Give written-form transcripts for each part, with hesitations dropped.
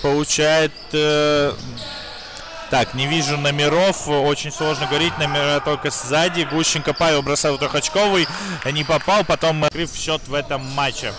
получает... Так, не вижу номеров, очень сложно говорить, номера только сзади. Гущенко Павел бросал трехочковый, не попал, потом открыв счет в этом матче.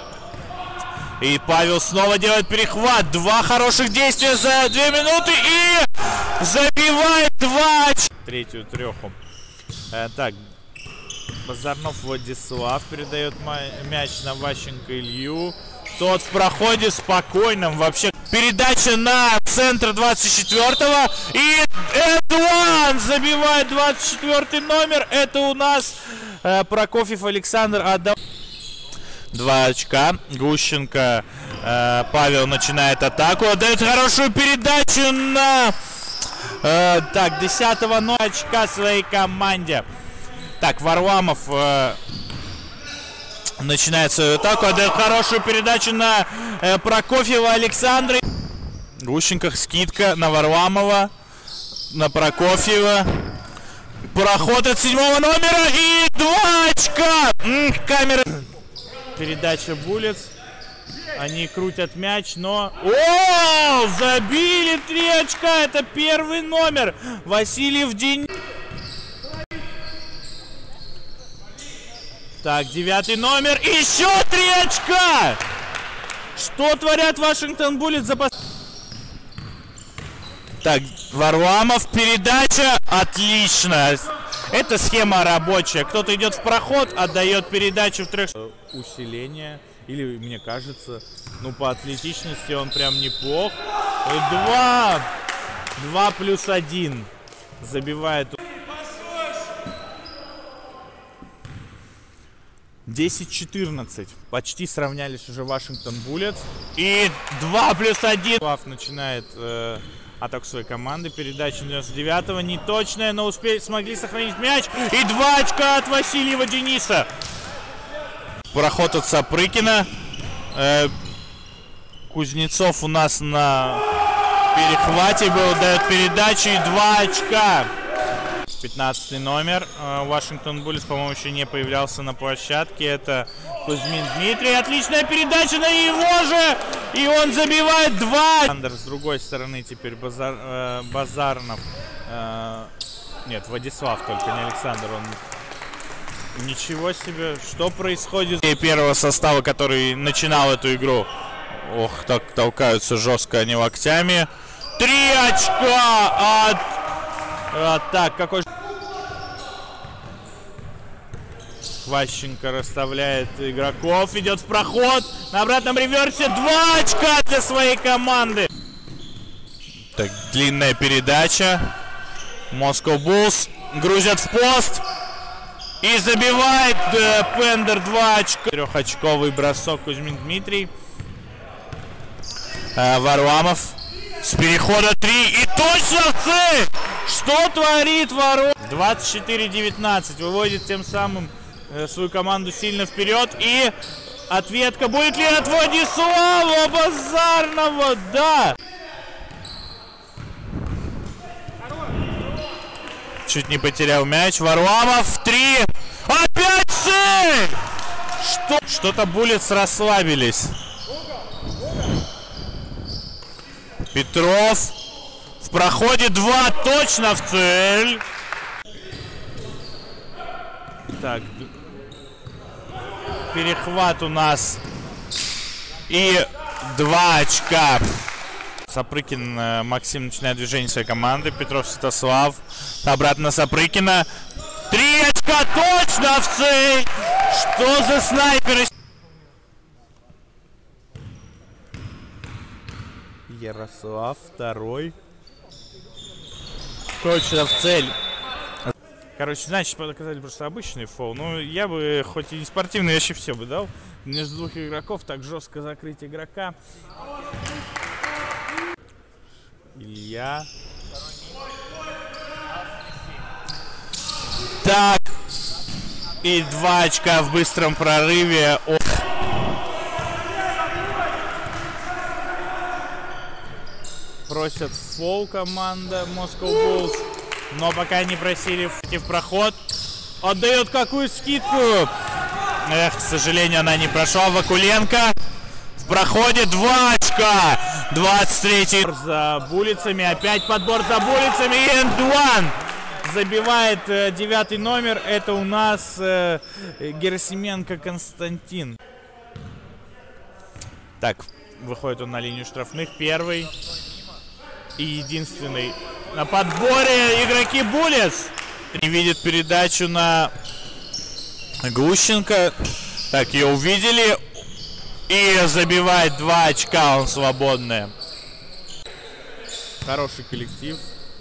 И Павел снова делает перехват, 2 хороших действия за 2 минуты и забивает 2 очка. Третью треху. Так, Базарнов Владислав передает мяч на Ващенко Илью. Тот в проходе спокойном вообще. Передача на центр 24-го. И Эдуан забивает 24-й номер. Это у нас Прокофьев Александр отдал 2 очка. Гущенко Павел начинает атаку. Отдает хорошую передачу на 10-го номера очка своей команде. Так, Варламов начинает свою атаку, отдает хорошую передачу на Прокофьева Александра. Гущенко, скидка на Варламова, на Прокофьева. Проход от 7-го номера и 2 очка. Камера. Передача Булец. Они крутят мяч, но... О, забили 3 очка. Это первый номер. Васильев Денис. Так, 9-й номер. Еще 3 очка! Что творят Вашингтон Буллетс за... Так, Варламов, передача. Отлично. Это схема рабочая. Кто-то идет в проход, отдает передачу в 3. Усиление. Или, мне кажется, ну, по атлетичности он прям неплох. 2 плюс 1. Забивает. 10-14. Почти сравнялись уже Вашингтон Буллетс. И 2 плюс 1. Слав начинает атаку своей команды. Передача 99-го. Неточная, но смогли сохранить мяч. И 2 очка от Васильева Дениса. Проход от Сапрыкина. Кузнецов у нас на перехвате был. Дает передачу и 2 очка. 15 номер. Вашингтон Буллетс, по-моему, еще не появлялся на площадке. Это Кузьмин Дмитрий. Отличная передача на его же. И он забивает 2. Александр с другой стороны теперь Базарнов. Нет, Владислав только, не Александр. Он... Ничего себе. Что происходит? Первого состава, который начинал эту игру. Ох, так толкаются жестко они локтями. 3 очка от... Так, какой... Ващенко расставляет игроков, идет в проход, на обратном реверсе 2 очка для своей команды. Так, длинная передача. Moscow Bulls грузят в пост и забивает Пендер 2 очка. 3-очковый бросок Кузьмин Дмитрий. Варламов с перехода 3 и точно в цель! Что творит ворот? 24-19. Выводит тем самым свою команду сильно вперед. И ответка будет ли от Владислава Базарнова? Да! Чуть не потерял мяч. Варламов 3. Опять цель! Что-то Буллетс расслабились. Петров. В проходе 2 точно в цель. Так. Перехват у нас. И 2 очка. Сапрыкин Максим начинает движение своей команды. Петров Святослав. Обратно Сапрыкина. 3 очка точно в цель. Что за снайперы? Ярослав второй. Точно в цель. Короче, значит, показали просто обычный фол. Ну, я бы, хоть и не спортивный, вообще все бы дал. Между 2 игроков так жестко закрыть игрока. Илья. Так. И 2 очка в быстром прорыве. Просят фол команда Moscow Bulls. Но пока не просили в проход. Отдает какую скидку. Эх, к сожалению, она не прошла. Вакуленко в проходе 2 очка. 23-й за булицами. Опять подбор за булицами. And one. Забивает 9-й номер. Это у нас Герасименко Константин. Так, выходит он на линию штрафных. Первый и единственный на подборе игроки Булец. Не видит передачу на Глущенко. Так, ее увидели. И забивает 2 очка, он свободный. Хороший коллектив.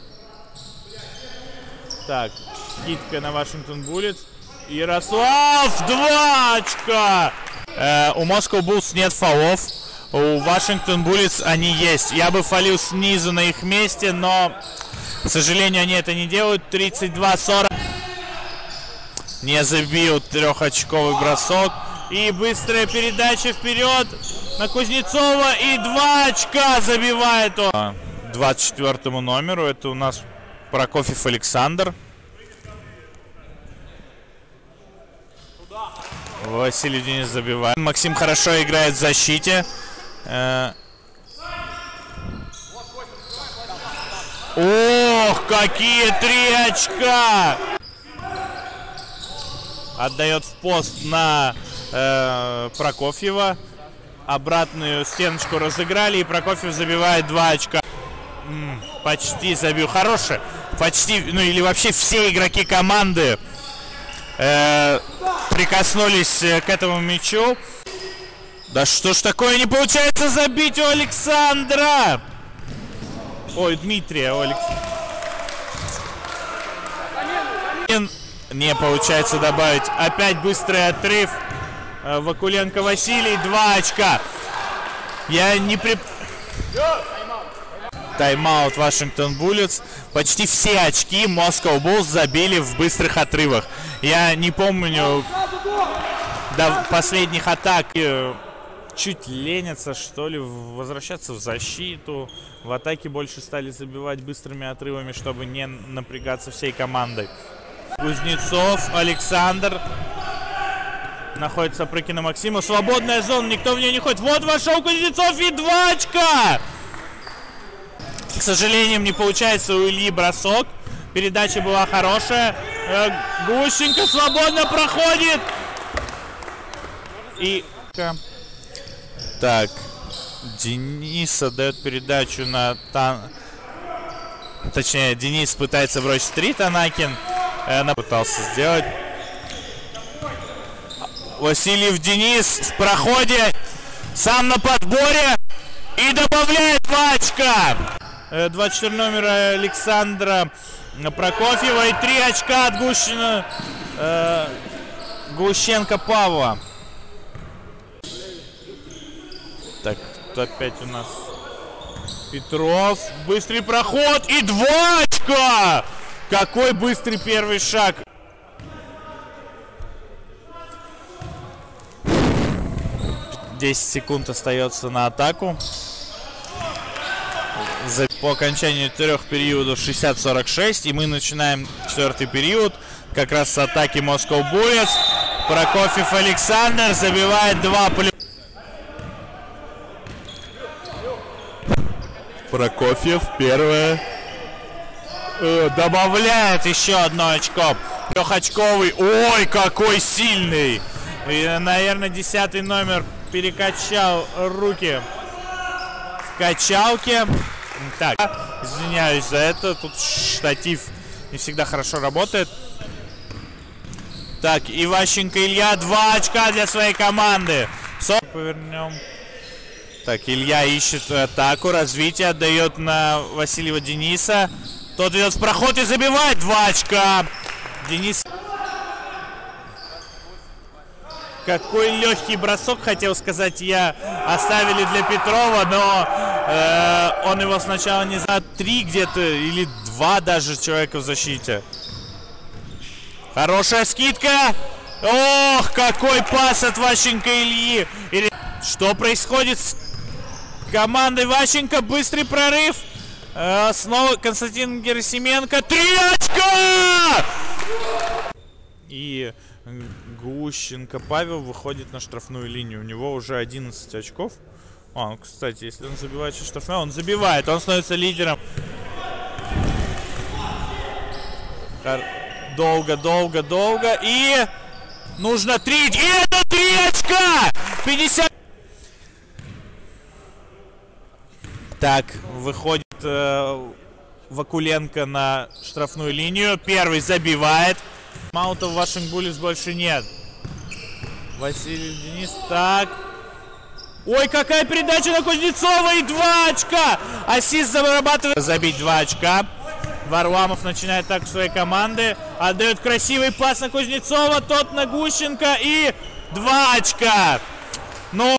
Так, скидка на Вашингтон Буллетс. Ярослав, 2 очка! У Moscow Bulls нет фолов. У Вашингтон Буллетс они есть. Я бы фолил снизу на их месте, но, к сожалению, они это не делают. 32-40. Не забил 3-очковый бросок. И быстрая передача вперед на Кузнецова. И 2 очка забивает он. 24-му номеру. Это у нас Прокофьев Александр. Василий Денис забивает. Максим хорошо играет в защите. Ох, какие 3 очка! Отдает в пост на Прокофьева. Обратную стеночку разыграли, и Прокофьев забивает 2 очка. Почти забил. Хороший. Почти, ну или вообще все игроки команды прикоснулись к этому мячу. Да что ж такое, не получается забить у Александра. Ой, Дмитрия. Не получается добавить. Опять быстрый отрыв. Вакуленко Василий, 2 очка. Я не при... Тайм-аут Вашингтон Буллетс. Почти все очки Moscow Bulls забили в быстрых отрывах. Я не помню до последних атак. Чуть ленятся, что ли, возвращаться в защиту. В атаке больше стали забивать быстрыми отрывами, чтобы не напрягаться всей командой. Кузнецов, Александр. Находится Прыкина Максима. Свободная зона, никто в нее не ходит. Вот вошел Кузнецов и 2 очка! К сожалению, не получается у Ильи бросок. Передача была хорошая. Глущенко свободно проходит. И... Так. Денис отдает передачу на... Точнее, Денис пытается бросить 3. Танакин пытался сделать. Васильев Денис в проходе. Сам на подборе. И добавляет 2 очка. 24 номера Александра Прокофьева. И 3 очка от Глущенко Павла. Так, тут опять у нас Петров. Быстрый проход. И 2 очка. Какой быстрый первый шаг. Десять секунд остается на атаку. По окончанию 3 периодов 60-46. И мы начинаем 4-й период. Как раз с атаки Moscow Bulls. Прокофьев Александр забивает 2 плюс. Прокофьев первое. Добавляет еще 1 очко. 3-очковый. Ой, какой сильный. И, наверное, 10-й номер перекачал руки в качалке. Так, извиняюсь за это. Тут штатив не всегда хорошо работает. Так, Иващенко Илья. 2 очка для своей команды. Повернем. Так, Илья ищет атаку. Развитие отдает на Васильева Дениса. Тот идет в проход и забивает 2 очка. Денис. Какой легкий бросок, хотел сказать я, оставили для Петрова, но он его сначала не знаю, 3 где-то или 2 даже человека в защите. Хорошая скидка. Ох, какой пас от Ващенко Ильи. Что происходит с командой Ващенко? Быстрый прорыв. Снова Константин Герасименко. 3 очка! И Глущенко Павел выходит на штрафную линию. У него уже 11 очков. Кстати, если он забивает штрафной, он забивает. Он становится лидером. Долго. И нужно 3. И это 3 очка! 50. Так, выходит Вакуленко на штрафную линию. Первый забивает. Маутов в Washington Bullets больше нет. Василий Денис. Так. Ой, какая передача на Кузнецова, и 2 очка! Ассист зарабатывает. Забить 2 очка. Варламов начинает так своей команды. Отдает красивый пас на Кузнецова. Тот на Гущенко. И 2 очка. Ну...